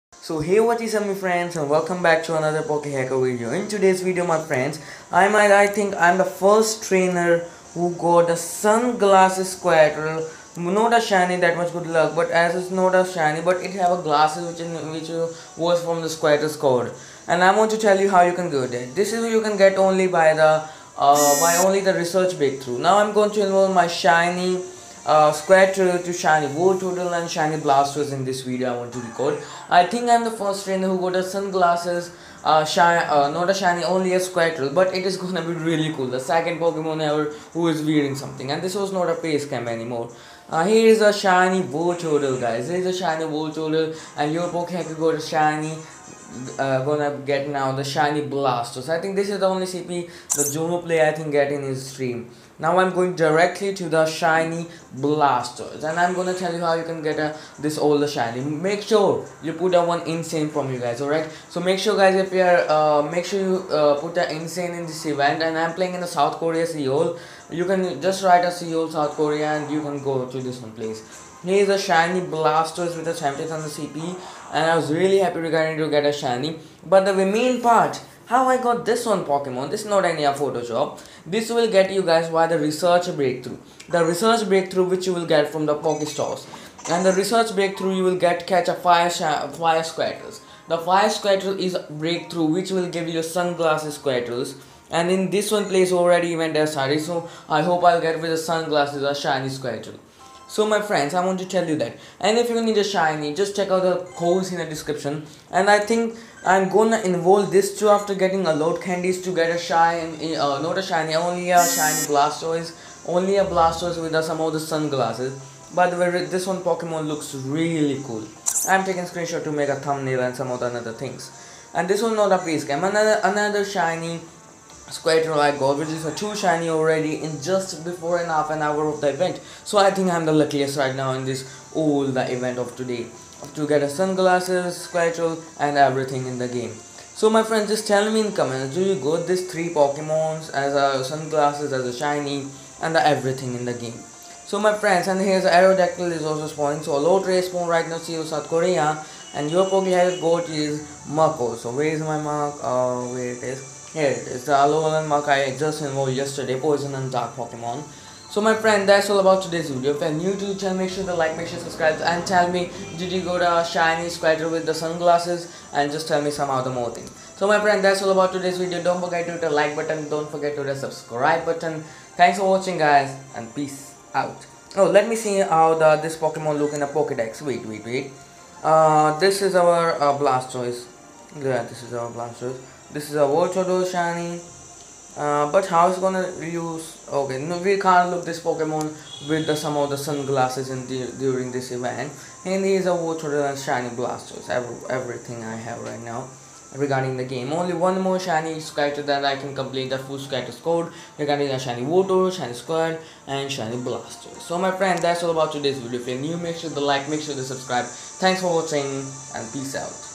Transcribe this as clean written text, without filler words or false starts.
So hey, what is up my friends, and welcome back to another Poke Hacker video. In today's video my friends, I think I'm the first trainer who got a sunglasses Squirtle. Not a shiny, that much good luck, but as it's not a shiny, but it have a glasses which was from the Squirtle's code. And I want to tell you how you can get it. This is you can get only by the research breakthrough. Now I'm going to involve my shiny Squirtle to shiny Wartortle and shiny Blastoise in this video I want to record. I think I'm the first trainer who got a sunglasses, not a shiny, only a Squirtle, but it is gonna be really cool. The second Pokemon ever who is wearing something, and this was not a face cam anymore. Here is a shiny Wartortle, guys. Here is a shiny Wartortle, and your Pokemon got a shiny. Gonna get now the shiny Blastoise. I think this is the only CP the Jono player I think get in his stream. Now I'm going directly to the shiny Blastoise, and I'm gonna tell you how you can get this older shiny. Make sure you put a one insane from you guys, alright? So make sure guys, if you are make sure you put an insane in this event. And I'm playing in the South Korea, Seoul. You can just write a Seoul, South Korea, and you can go to this one place. Here is a shiny Blastoise with a 70,000 CP, and I was really happy regarding to get a shiny. But the main part, how I got this one Pokemon, this is not any Photoshop. This will get you guys by the research breakthrough. The research breakthrough which you will get from the Pokestores. And the research breakthrough you will catch a fire Squirtles. The fire Squirtle is breakthrough which will give you sunglasses Squirtles. And in this one place already event has started, so I hope I'll get with the sunglasses a shiny Squirtle. So my friends, I want to tell you that, and if you need a shiny, just check out the codes in the description. And I think I'm gonna involve this too after getting a lot candies to get a shiny, not a shiny, only a shiny Blastoise, only a Blastoise with some of the sunglasses. By the way, this one Pokemon looks really cool. I'm taking screenshot to make a thumbnail and some of the other things. And this one not a face cam, another shiny Squirtle I got, which is a 2 shiny already in just before and half an hour of the event. So I think I'm the luckiest right now in this the event of today to get a sunglasses, Squirtle, and everything in the game. So my friends, just tell me in comments, do you got these 3 Pokemons as a sunglasses, as a shiny, and the everything in the game? So my friends, and here's Aerodactyl is also spawning. So a low trace spawn right now, Seoul South Korea, and your Pokemon got is Mako. So where is my mark? Where it is? Here it is, the Alolan Mark I just involved yesterday, Poison and Dark Pokemon. So my friend, that's all about today's video. If you're new to the channel, make sure to like, make sure to subscribe, and tell me, did you go to a shiny Squirtle with the sunglasses? And just tell me some other more things. So my friend, that's all about today's video. Don't forget to hit the like button, don't forget to hit the subscribe button. Thanks for watching guys, and peace out. Oh, let me see how this Pokemon look in a Pokédex. Wait. This is our Blastoise. Yeah, this is our Blastoise. This is a Wartortle shiny, but how is gonna use? Okay, no, we can't look this Pokemon with some of the sunglasses during this event. And here is a Wartortle and shiny Blastoise. Everything I have right now regarding the game. Only one more shiny Squirtle that I can complete the full Squirtle code regarding a shiny Wartortle, shiny Squirtle, and shiny Blastoise. So my friend, that's all about today's video. If you're new, make sure to like, make sure to subscribe. Thanks for watching, and peace out.